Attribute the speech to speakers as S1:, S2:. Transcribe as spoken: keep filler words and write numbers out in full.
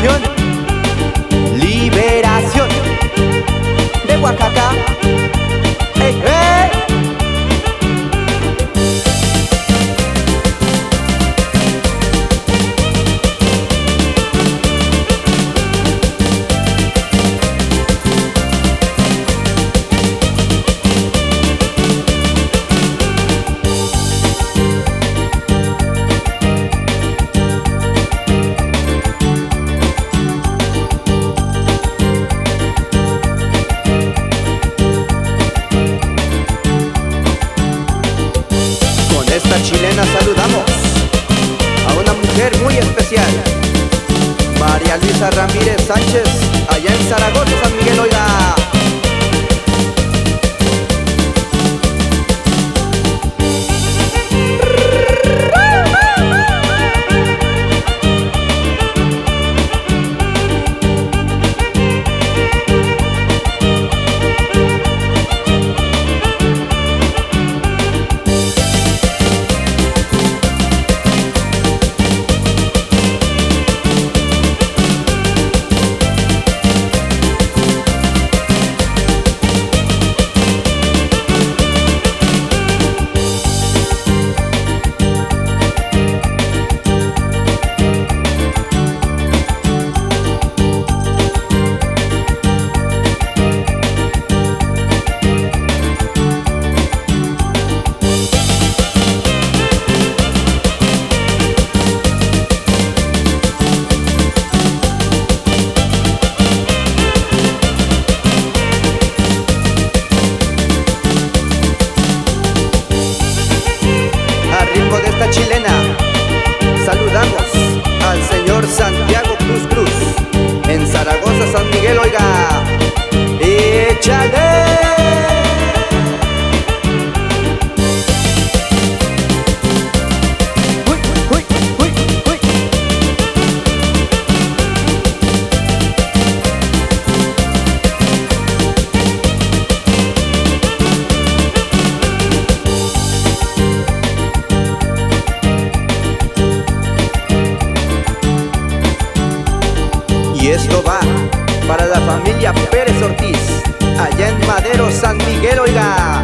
S1: Liberación, liberación de Oaxaca. ¡Hey, hey! Esta chilena saludamos a una mujer muy especial, María Luisa Ramírez Sánchez, allá en Zaragoza, San Miguel, oiga. De esta chilena saludamos al señor Santiago Cruz Cruz en Zaragoza, San Miguel, oiga. ¡Échale! Y esto va para la familia Pérez Ortiz, allá en Madero, San Miguel, oiga.